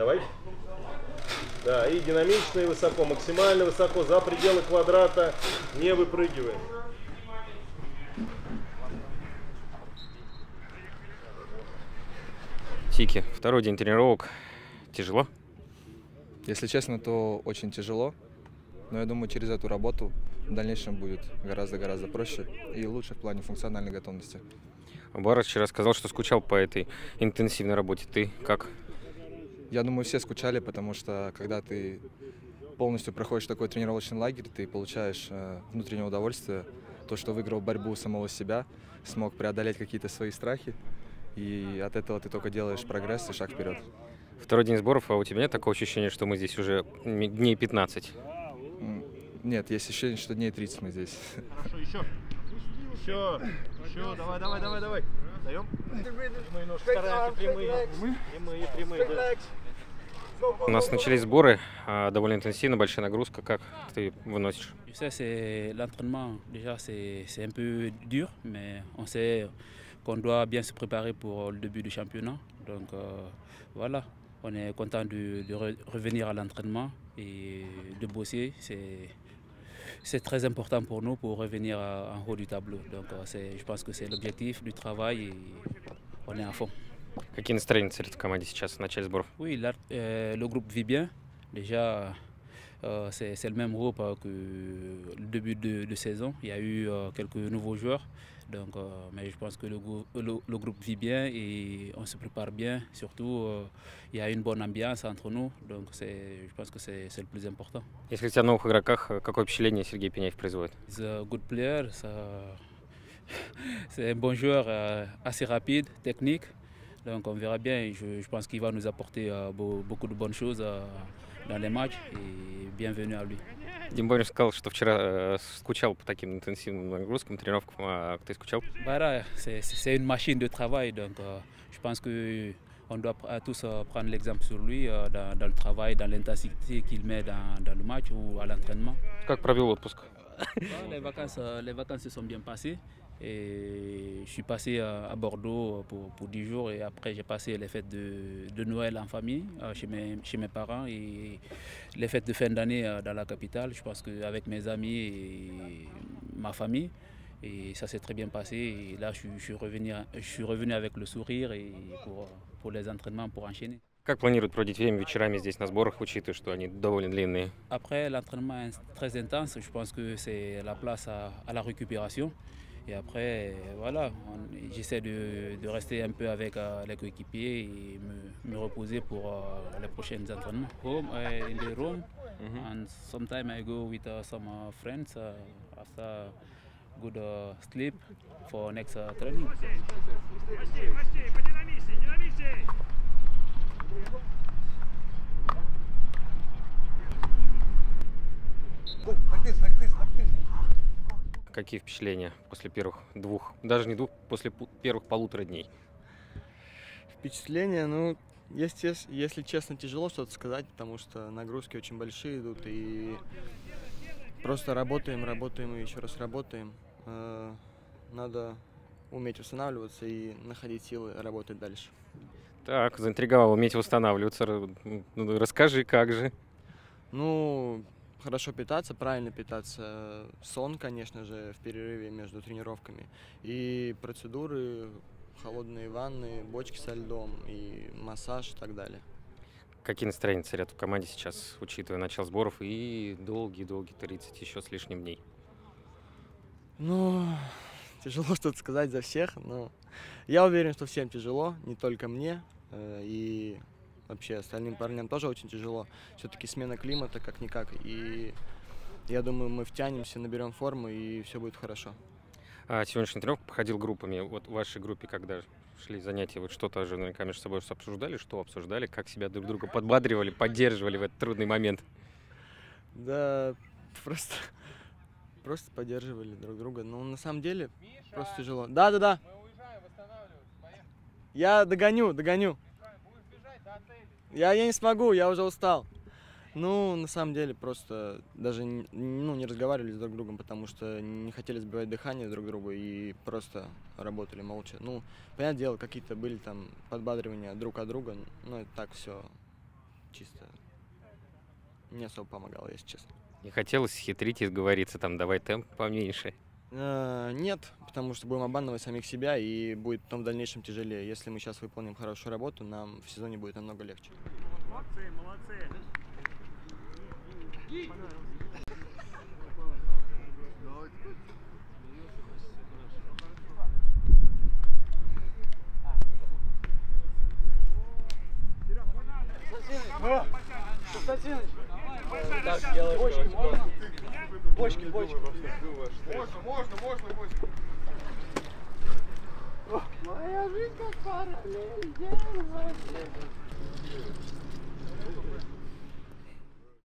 Давай. Да, и динамично, и высоко, максимально высоко, за пределы квадрата, не выпрыгиваем. Тики, второй день тренировок. Тяжело? Если честно, то очень тяжело. Но я думаю, через эту работу в дальнейшем будет гораздо проще и лучше в плане функциональной готовности. Барыч вчера сказал, что скучал по этой интенсивной работе. Ты как? Я думаю, все скучали, потому что когда ты полностью проходишь такой тренировочный лагерь, ты получаешь внутреннее удовольствие. То, что выиграл борьбу самого себя, смог преодолеть какие-то свои страхи. И от этого ты только делаешь прогресс и шаг вперед. Второй день сборов, а у тебя нет такого ощущения, что мы здесь уже дней 15? Нет, есть ощущение, что дней 30 мы здесь. Хорошо, еще, давай. Даем. Мы ножки стараемся прямые, да. У нас начались сборы, довольно интенсивно, большая нагрузка. Как ты выносишь? Je sais, c'est l'entraînement. Déjà, c'est un peu dur, mais on sait qu'on doit bien se préparer pour le début du championnat. Donc voilà, on est content de revenir à l'entraînement et de bosser. C'est très important pour nous pour revenir en haut du tableau. Donc je pense que c'est l'objectif du travail et on est à fond. Какие настроения царят в команде сейчас в начале сборов? Oui, là, le groupe vit bien. Déjà, c'est le même groupe que le début de saison. Il y a eu quelques nouveaux joueurs. Donc, mais je pense que le groupe vit bien et on se prépare bien. Surtout, il y a une bonne ambiance entre nous. Donc, je pense que c'est le plus important. Если говорить о новых игроках, какое впечатление Сергей Пеняев производит? C'est un good player. C'est un bon joueur assez rapide, technique. Donc on verra bien, je pense qu'il va nous apporter beaucoup de bonnes choses dans les matchs et bienvenue à lui. Дим Борис сказал, что вчера скучал по таким интенсивным нагрузкам, тренировкам. А ты скучал? Voilà, c'est une machine de travail, donc je pense qu'on doit tous prendre l'exemple sur lui dans le travail, dans l'intensité qu'il met dans le match ou à l'entraînement. Как провел отпуск? Les vacances se sont bien passées. Et je suis passé à Bordeaux pour 10 jours et après j'ai passé les fêtes de Noël en famille chez mes parents et les fêtes de fin d'année dans la capitale. Je pense qu'avec mes amis et ma famille et ça s'est très bien passé et là je suis revenu avec le sourire et pour les entraînements pour enchaîner. Как планируют проводить время вечерами здесь на сборах, учитывая, что они довольно длинные? Après l'entraînement est très intense, je pense que c'est la place à la récupération. Et après, voilà, j'essaie de rester un peu avec les coéquipiers et me reposer pour les prochains entraînements. Home, in the room, and sometimes I go with some friends after good sleep for next training. Какие впечатления после первых двух, даже не двух, после первых полутора дней? Впечатления, ну, если честно, тяжело что-то сказать, потому что нагрузки очень большие идут, и просто работаем и еще раз работаем. Надо уметь восстанавливаться и находить силы работать дальше. Так, заинтриговал, уметь восстанавливаться. Ну, расскажи, как же? Ну, хорошо питаться, правильно питаться. Сон, конечно же, в перерыве между тренировками. И процедуры, холодные ванны, бочки со льдом, и массаж и так далее. Какие настроения царят в команде сейчас, учитывая начало сборов и долгие 30 еще с лишним дней? Ну, тяжело что-то сказать за всех, но я уверен, что всем тяжело, не только мне. И вообще остальным парням тоже очень тяжело. Все-таки смена климата как-никак. И я думаю, мы втянемся, наберем форму, и все будет хорошо. А сегодняшний тренировка проходил группами. Вот в вашей группе, когда шли занятия, вот что-то же наверняка между собой обсуждали? Что обсуждали? Как себя друг друга подбадривали, поддерживали в этот трудный момент? Да, просто поддерживали друг друга. Ну, на самом деле, просто тяжело. Да. Я догоню. Я не смогу, я уже устал. Ну, на самом деле, просто даже не разговаривали с друг другом, потому что не хотели сбивать дыхание друг другу и просто работали молча. Ну, понятное дело, какие-то были там подбадривания друг от друга, но это так все чисто не особо помогало, если честно. Не хотелось хитрить и сговориться, там, давай темп поменьше. Нет, потому что будем обманывать самих себя, и будет потом в дальнейшем тяжелее. Если мы сейчас выполним хорошую работу, нам в сезоне будет намного легче. Молодцы, молодцы. Бочки, бочки. Можно бочки. Моя жизнь как параллель.